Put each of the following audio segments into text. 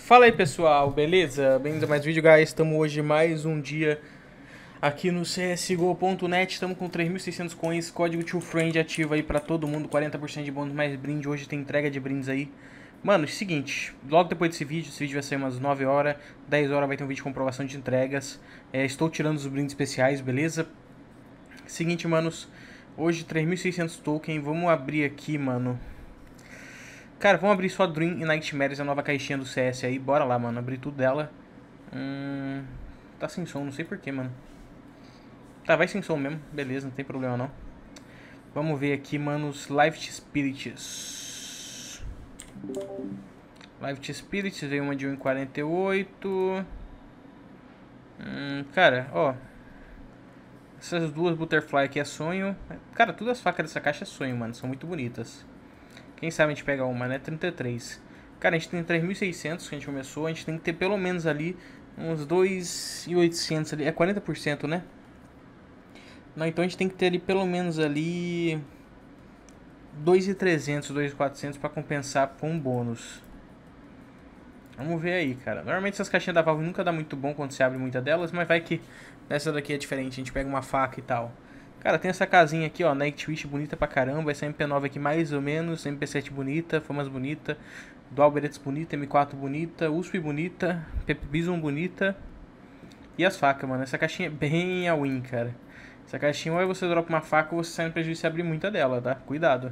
Fala aí pessoal, beleza? Bem-vindo a mais um vídeo, guys. Estamos hoje mais um dia aqui no csgo.net. Estamos com 3.600 coins, código TwoFriend ativo aí pra todo mundo, 40% de bônus mais brinde. Hoje tem entrega de brindes aí. Mano, é o seguinte, logo depois desse vídeo, esse vídeo vai sair umas 9 horas, 10 horas vai ter um vídeo de comprovação de entregas. Estou tirando os brindes especiais, beleza? Seguinte, manos, hoje 3.600 tokens, vamos abrir aqui, mano. Cara, vamos abrir só Dream e Nightmares, a nova caixinha do CS aí. Bora lá, mano. Abrir tudo dela. Tá sem som, não sei porquê, mano. Tá, vai sem som mesmo. Beleza, não tem problema não. Vamos ver aqui, mano, os Life Spirits. Life Spirits, veio uma de 1,48. Cara, ó. Essas duas Butterfly aqui é sonho. Cara, todas as facas dessa caixa é sonho, mano. São muito bonitas. Quem sabe a gente pega uma, né? 33. Cara, a gente tem 3.600 que a gente começou. A gente tem que ter pelo menos ali uns 2.800 ali. É 40%, né? Não, então a gente tem que ter ali pelo menos ali 2.300, 2.400 pra compensar com um bônus. Vamos ver aí, cara. Normalmente essas caixinhas da Valve nunca dá muito bom quando você abre muita delas, mas vai que essa daqui é diferente. A gente pega uma faca e tal. Cara, tem essa casinha aqui, ó, Nightwish bonita pra caramba, essa MP9 aqui mais ou menos, MP7 bonita, Famas bonita, Dual Berets bonita, M4 bonita, USP bonita, Pepe Bison bonita. E as facas, mano, essa caixinha é bem a win, cara. Essa caixinha ou você dropa uma faca ou você sai no prejuízo se abrir muita dela, tá? Cuidado.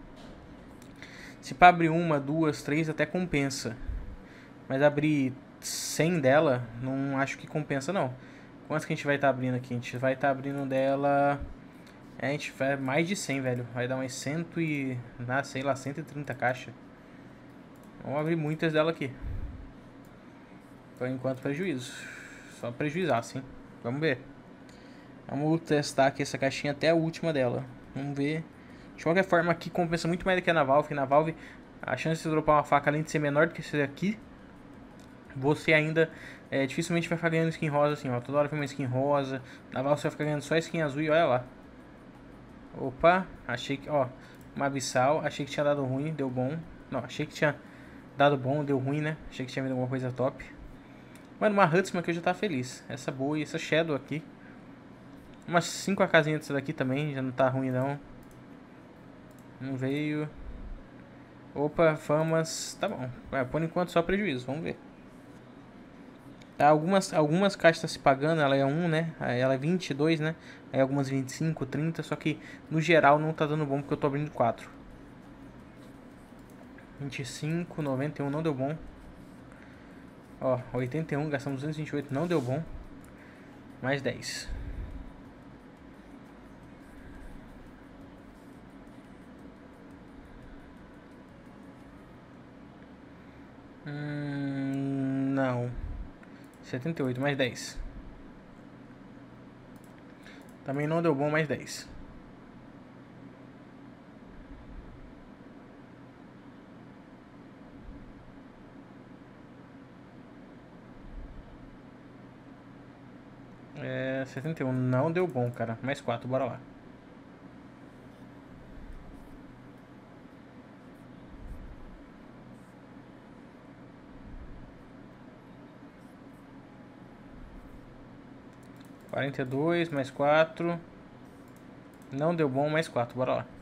Se pra abrir uma, duas, três até compensa. Mas abrir 100 dela, não acho que compensa não. Quanto que a gente vai estar abrindo aqui? A gente vai estar abrindo dela... a gente vai mais de 100, velho. Vai dar umas 100 e... sei lá, 130 caixas. Vamos abrir muitas dela aqui. Por enquanto, prejuízo. Só prejuizar, sim. Vamos ver. Vamos testar aqui essa caixinha até a última dela. Vamos ver. De qualquer forma, aqui compensa muito mais do que na Valve. Porque na Valve, a chance de você dropar uma faca, além de ser menor do que esse daqui... você ainda dificilmente vai ficar ganhando skin rosa assim, ó. Toda hora vem uma skin rosa. Na Valve você vai ficar ganhando só skin azul e olha lá. Opa, achei que, ó, uma abissal, achei que tinha dado ruim, deu bom. Não, achei que tinha dado bom, deu ruim, né? Achei que tinha vindo alguma coisa top. Mano, uma Huntsman aqui eu já tá feliz. Essa boa e essa Shadow aqui. Umas 5 casinhas dessa daqui também, já não tá ruim não. Não veio. Opa, famas, tá bom. Por enquanto só prejuízo, vamos ver. Tá, algumas caixas tá se pagando, ela é 1, né? Aí ela é 22, né? Aí algumas 25, 30, só que no geral não tá dando bom porque eu tô abrindo 4. 25, 91 não deu bom. Ó, 81, gastamos 228, não deu bom. Mais 10. Não. 78, mais 10. Também não deu bom, mais 10. É, 71, não deu bom, cara. Mais 4, bora lá. Quarenta e dois, mais 4. Não deu bom, mais 4, bora lá.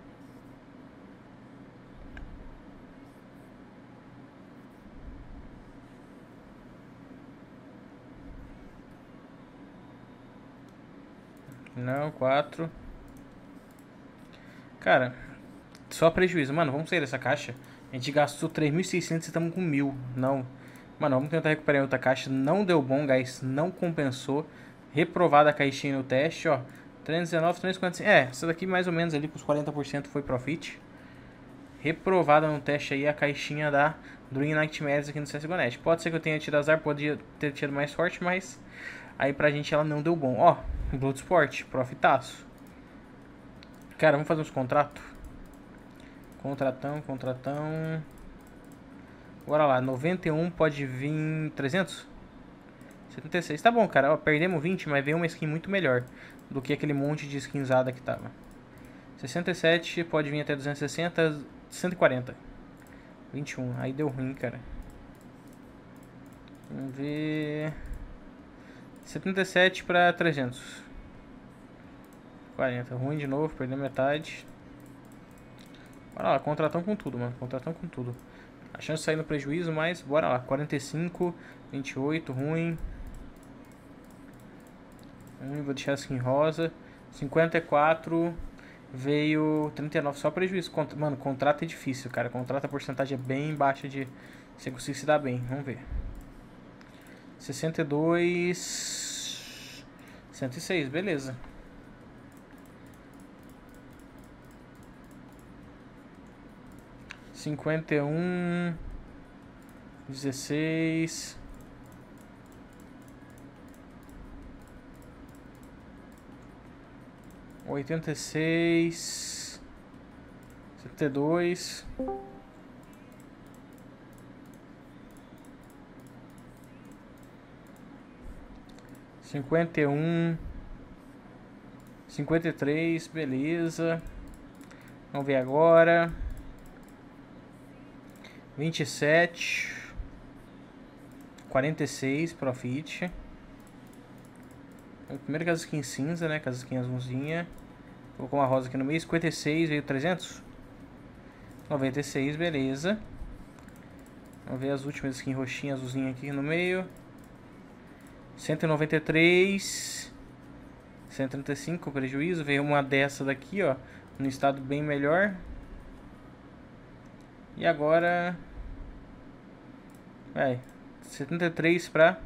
Não, 4. Cara, só prejuízo. Mano, vamos sair dessa caixa. A gente gastou 3.600 e estamos com 1.000. Não. Mano, vamos tentar recuperar em outra caixa. Não deu bom, guys. Não compensou. Reprovada a caixinha no teste, ó. 319, 345. Essa daqui mais ou menos ali com os 40% foi profit. Reprovada no teste aí a caixinha da Dream Nightmares aqui no CSGO.net. Pode ser que eu tenha tido azar, podia ter tido mais sorte, mas aí pra gente ela não deu bom. Ó, Bloodsport, profitaço. Cara, vamos fazer uns contratos. Contratão. Bora lá, 91 pode vir 300? 76, tá bom, cara. Ó, perdemos 20, mas veio uma skin muito melhor do que aquele monte de skinzada que tava. 67 pode vir até 260, 140. 21, aí deu ruim, cara. Vamos ver... 77 para 300. 40. Ruim de novo, perdeu metade. Bora lá, contratão com tudo, mano. Contratão com tudo. A chance de sair no prejuízo, mas bora lá. 45, 28, ruim. Vou deixar a skin rosa. 54, veio 39, só prejuízo. Mano, contrato é difícil, cara. Contrato a porcentagem é bem baixa de você conseguir se dar bem. Vamos ver. 62, 106, beleza. Cinquenta e um, 16, 86, 72, 51, 53, beleza. Vamos ver agora. 27, 46, profit. Primeiro com as skins cinza, né? Com as skins azulzinha. Colocou uma rosa aqui no meio. 56, veio 300. 96, beleza. Vamos ver as últimas skins roxinhas, azulzinha aqui no meio. 193, 135, prejuízo. Veio uma dessa daqui, ó, no estado bem melhor. E agora... vai, 73 para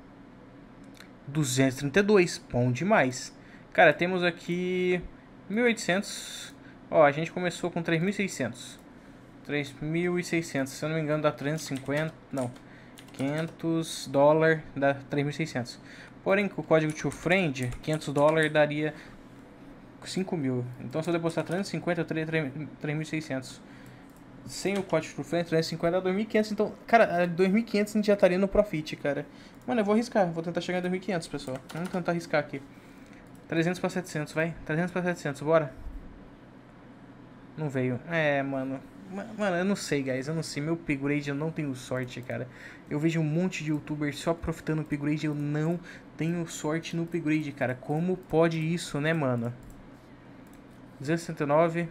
232, bom demais. Cara, temos aqui 1.800. Ó, a gente começou com 3.600. 3.600, se eu não me engano dá 350, não, 500 dólares dá 3.600. Porém, com o código TwoFriend, 500 dólares daria 5.000. Então se eu depositar 350, eu teria 3.600. Sem o código TwoFriend, 350 dá 2.500. Então, cara, 2.500 a gente já estaria no profit, cara. Mano, eu vou arriscar, vou tentar chegar em 2.500, pessoal. Vamos tentar arriscar aqui. 300 para 700, vai. 300 para 700, bora. Não veio. É, mano. Mano, eu não sei, guys. Eu não sei. Meu upgrade eu não tenho sorte, cara. Eu vejo um monte de youtubers só profitando no upgrade. Eu não tenho sorte no upgrade, cara. Como pode isso, né, mano? 269.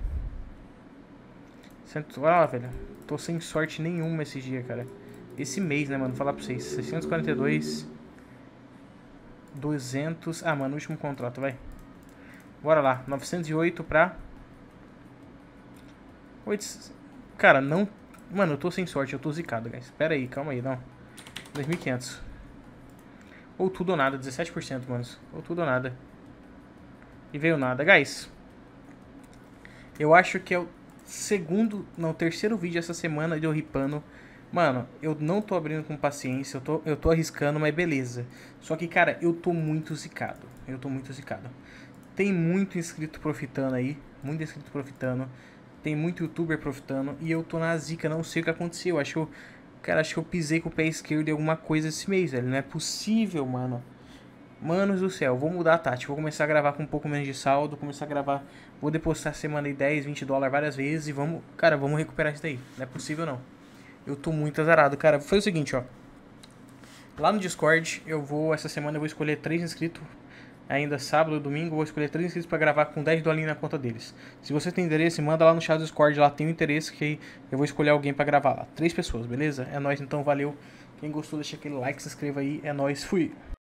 Olha lá, velho. Tô sem sorte nenhuma esse dia, cara. Esse mês, né, mano? Vou falar pra vocês. 642. 200. Ah, mano, último contrato, vai. Bora lá. 908 pra... 8... Cara, não... Mano, eu tô sem sorte. Eu tô zicado, guys. Pera aí, calma aí, não. 2.500. Ou tudo ou nada. 17%, mano. Ou tudo ou nada. E veio nada. Guys, eu acho que é o segundo... Não, terceiro vídeo essa semana de eu ripando. Mano, eu não tô abrindo com paciência. Eu tô arriscando, mas beleza. Só que, cara, eu tô muito zicado. Eu tô muito zicado. Tem muito inscrito profitando aí. Muito inscrito profitando. Tem muito youtuber profitando. E eu tô na zica, não sei o que aconteceu. Cara, acho que eu pisei com o pé esquerdo em alguma coisa esse mês, velho. Não é possível, mano. Manos do céu, vou mudar a tática. Vou começar a gravar com um pouco menos de saldo. Começar a gravar. Vou depositar semana aí 10, 20 dólares várias vezes. E vamos, cara, vamos recuperar isso daí. Não é possível, não. Eu tô muito azarado, cara. Foi o seguinte, ó. Lá no Discord, essa semana eu vou escolher 3 inscritos. Ainda sábado, domingo, eu vou escolher 3 inscritos pra gravar com 10 dolinhos na conta deles. Se você tem interesse, manda lá no chat do Discord, lá tem um interesse que eu vou escolher alguém pra gravar lá. 3 pessoas, beleza? É nóis, então, valeu. Quem gostou, deixa aquele like, se inscreva aí. É nóis, fui!